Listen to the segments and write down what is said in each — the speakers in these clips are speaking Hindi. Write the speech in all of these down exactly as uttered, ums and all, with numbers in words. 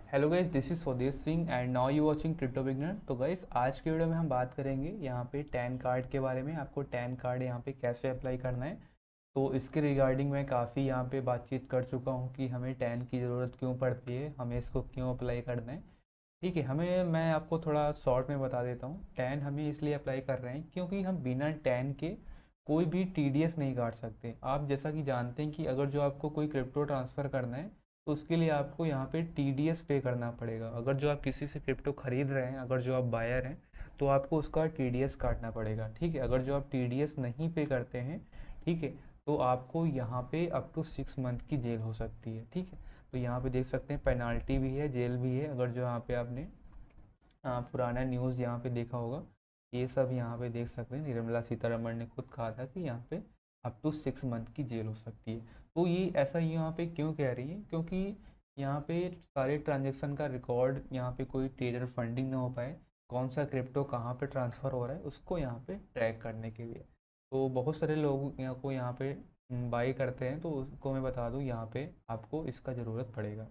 Hello guys, this is Swadesh Singh and now you watching crypto beginner. तो गाइस, आज के वीडियो में हम बात करेंगे यहाँ पे टैन कार्ड के बारे में। आपको टैन कार्ड यहाँ पे कैसे अप्लाई करना है, तो इसके रिगार्डिंग मैं काफ़ी यहाँ पे बातचीत कर चुका हूँ कि हमें टैन की ज़रूरत क्यों पड़ती है, हमें इसको क्यों अप्लाई करना है। ठीक है, हमें मैं आपको थोड़ा शॉर्ट में बता देता हूँ। टैन हमें इसलिए अप्लाई कर रहे हैं क्योंकि हम बिना टैन के कोई भी टी डी एस नहीं काट सकते। आप जैसा कि जानते हैं कि अगर जो आपको कोई क्रिप्टो ट्रांसफ़र करना है तो उसके लिए आपको यहाँ पे टी डी एस पे करना पड़ेगा। अगर जो आप किसी से क्रिप्टो खरीद रहे हैं, अगर जो आप बायर हैं, तो आपको उसका टी डी एस काटना पड़ेगा। ठीक है, अगर जो आप टी डी एस नहीं पे करते हैं, ठीक है, तो आपको यहाँ पे अप टू सिक्स मंथ की जेल हो सकती है। ठीक है, तो यहाँ पे देख सकते हैं पेनाल्टी भी है, जेल भी है। अगर जो यहाँ पे आपने आ, पुराना न्यूज़ यहाँ पे देखा होगा, ये सब यहाँ पे देख सकते हैं। निर्मला सीतारमण ने खुद कहा था कि यहाँ पे अप टू सिक्स मंथ की जेल हो सकती है। तो ये ऐसा यहाँ पे क्यों कह रही है? क्योंकि यहाँ पे सारे ट्रांजेक्शन का रिकॉर्ड, यहाँ पे कोई ट्रेडर फंडिंग ना हो पाए, कौन सा क्रिप्टो कहाँ पे ट्रांसफ़र हो रहा है उसको यहाँ पे ट्रैक करने के लिए। तो बहुत सारे लोग यहाँ को यहाँ पे बाई करते हैं, तो उसको मैं बता दूँ यहाँ पे आपको इसका ज़रूरत पड़ेगा।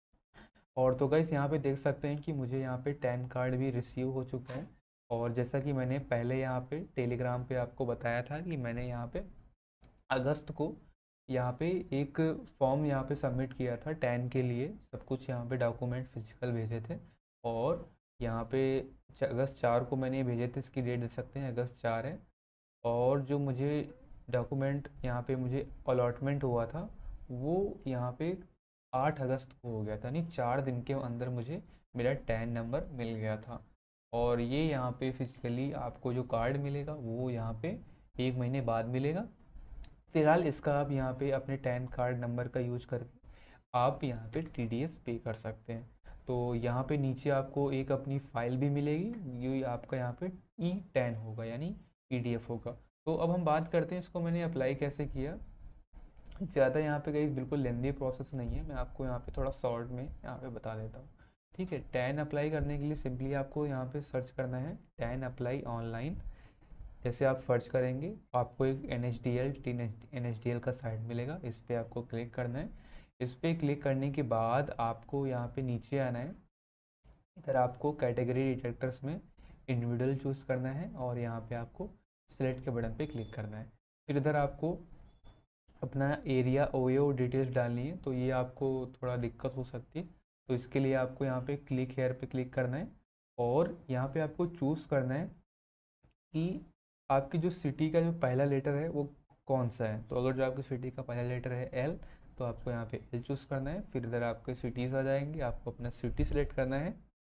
और तो गाइस, यहाँ पे देख सकते हैं कि मुझे यहाँ पे टैन कार्ड भी रिसीव हो चुका है। और जैसा कि मैंने पहले यहाँ पे टेलीग्राम पे आपको बताया था कि मैंने यहाँ पे अगस्त को यहाँ पे एक फॉर्म यहाँ पे सबमिट किया था टैन के लिए। सब कुछ यहाँ पे डॉक्यूमेंट फिजिकल भेजे थे। और यहाँ पे च- अगस्त चार को मैंने ये भेजे थे। इसकी डेट देख सकते हैं, अगस्त चार है। और जो मुझे डॉक्यूमेंट यहाँ पे मुझे अलॉटमेंट हुआ था, वो यहाँ पे आठ अगस्त को हो गया था। यानी चार दिन के अंदर मुझे मेरा टैन नंबर मिल गया था। और ये यहाँ पे फिजिकली आपको जो कार्ड मिलेगा वो यहाँ पे एक महीने बाद मिलेगा। फिलहाल इसका आप यहाँ पे अपने टैन कार्ड नंबर का यूज करके आप यहाँ पे टी डी एस पे कर सकते हैं। तो यहाँ पे नीचे आपको एक अपनी फ़ाइल भी मिलेगी, ये आपका यहाँ पे ई टैन होगा, यानी पी डी एफ होगा। तो अब हम बात करते हैं इसको मैंने अप्लाई कैसे किया। ज़्यादा यहाँ पे कहीं बिल्कुल लेंदी प्रोसेस नहीं है, मैं आपको यहाँ पे थोड़ा शॉर्ट में यहाँ पे बता देता हूँ। ठीक है, टैन अप्लाई करने के लिए सिंपली आपको यहाँ पे सर्च करना है टैन अप्लाई ऑनलाइन। जैसे आप सर्च करेंगे आपको एक N H D L N H D L का साइट मिलेगा, इस पर आपको क्लिक करना है। इस पर क्लिक करने के बाद आपको यहाँ पे नीचे आना है। इधर आपको कैटेगरी डिटेक्टर्स में इंडिविजुअल चूज़ करना है और यहाँ पे आपको सिलेक्ट के बटन पे क्लिक करना है। फिर इधर आपको अपना एरिया ओयो डिटेल्स डालनी है, तो ये आपको थोड़ा दिक्कत हो सकती है। तो इसके लिए आपको यहाँ पे क्लिक हेयर पे क्लिक करना है और यहाँ पे आपको चूज़ करना है कि आपकी जो सिटी का जो पहला लेटर है वो कौन सा है। तो अगर जो आपकी सिटी का पहला लेटर है एल, तो आपको यहाँ पे एल चूज़ करना है। फिर इधर आपके सिटीज़ आ जाएंगे, आपको अपना सिटी सेलेक्ट करना है।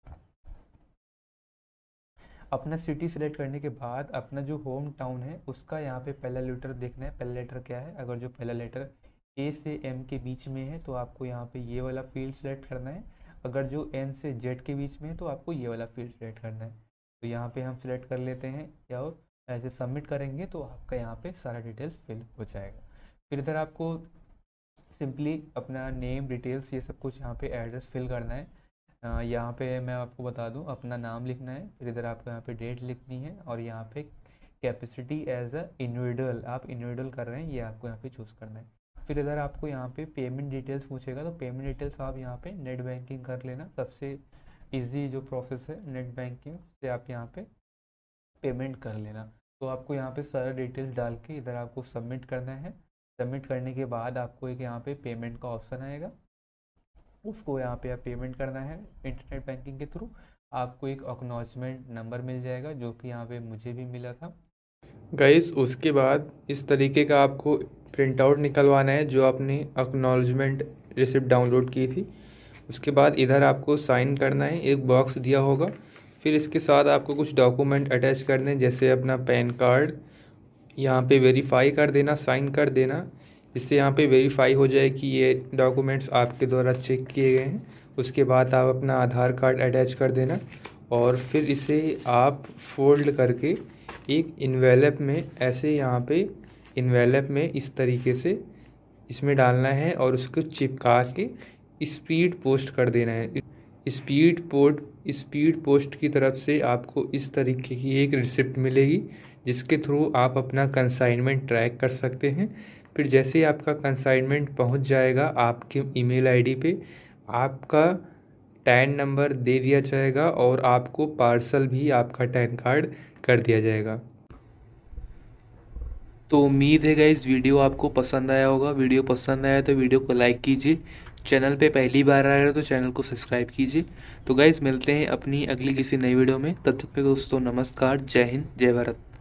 अपना सिटी सेलेक्ट करने के बाद अपना जो होम टाउन है उसका यहाँ पे पहला लेटर देखना है, पहला लेटर क्या है। अगर जो पहला लेटर ए से एम के बीच में है तो आपको यहाँ पे ये वाला फील्ड सेलेक्ट करना है। अगर जो एन से जेड के बीच में है तो आपको ये वाला फील्ड सेलेक्ट करना है। तो यहाँ पे हम सेलेक्ट कर लेते हैं या और ऐसे सबमिट करेंगे तो आपका यहाँ पे सारा डिटेल्स फिल हो जाएगा। फिर इधर आपको सिंपली अपना नेम डिटेल्स ये सब कुछ यहाँ पे एड्रेस फिल करना है। अ, यहाँ पे मैं आपको बता दूँ, अपना नाम लिखना है। फिर इधर आपको यहाँ पे डेट लिखनी है और यहाँ पे कैपेसिटी एज अ इंडिविजुअल, आप इंडिविजुअल कर रहे हैं ये आपको यहाँ पे चूज़ करना है। फिर इधर आपको यहाँ पे पेमेंट डिटेल्स पूछेगा, तो पेमेंट डिटेल्स आप यहाँ पे नेट बैंकिंग कर लेना। सबसे इजी जो प्रोसेस है, नेट बैंकिंग से आप यहाँ पे पेमेंट कर लेना। तो आपको यहाँ पे सारा डिटेल्स डाल के इधर आपको सबमिट करना है। सबमिट करने के बाद आपको एक यहाँ पे पेमेंट का ऑप्शन आएगा, उसको यहाँ पे आप पेमेंट करना है इंटरनेट बैंकिंग के थ्रू। आपको एक एक्नॉलेजमेंट नंबर मिल जाएगा जो कि यहाँ पे मुझे भी मिला था। गाइस उसके बाद इस तरीके का आपको प्रिंट आउट निकलवाना है जो आपने एक्नॉलेजमेंट रिसिप्ट डाउनलोड की थी। उसके बाद इधर आपको साइन करना है, एक बॉक्स दिया होगा। फिर इसके साथ आपको कुछ डॉक्यूमेंट अटैच करने हैं, जैसे अपना पैन कार्ड। यहाँ पे वेरीफाई कर देना, साइन कर देना, जिससे यहाँ पे वेरीफाई हो जाए कि ये डॉक्यूमेंट्स आपके द्वारा चेक किए गए हैं। उसके बाद आप अपना आधार कार्ड अटैच कर देना और फिर इसे आप फोल्ड करके एक इन्वेलप में ऐसे यहाँ पे इन्वेलप में इस तरीके से इसमें डालना है और उसको चिपका के स्पीड पोस्ट कर देना है। स्पीड पोस्ट स्पीड पोस्ट की तरफ से आपको इस तरीके की एक रिसिप्ट मिलेगी जिसके थ्रू आप अपना कंसाइनमेंट ट्रैक कर सकते हैं। फिर जैसे ही आपका कंसाइनमेंट पहुंच जाएगा आपके ईमेल आईडी पे, आपका टैन नंबर दे दिया जाएगा और आपको पार्सल भी आपका टैन कार्ड कर दिया जाएगा। तो उम्मीद है गाइस वीडियो आपको पसंद आया होगा। वीडियो पसंद आया तो वीडियो को लाइक कीजिए, चैनल पे पहली बार आ रहे हो तो चैनल को सब्सक्राइब कीजिए। तो गाइस मिलते हैं अपनी अगली किसी नई वीडियो में, तब तक के दोस्तों नमस्कार, जय हिंद, जय भारत।